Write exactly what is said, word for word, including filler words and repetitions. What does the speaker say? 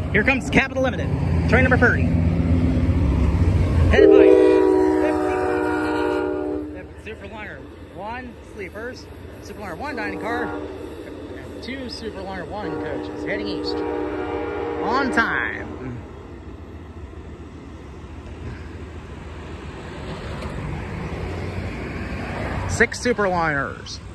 Here comes Capital Limited, train number thirty. Headed by Superliner one sleepers, Superliner one dining car, and two Superliner one coaches heading east. On time. Six Superliners.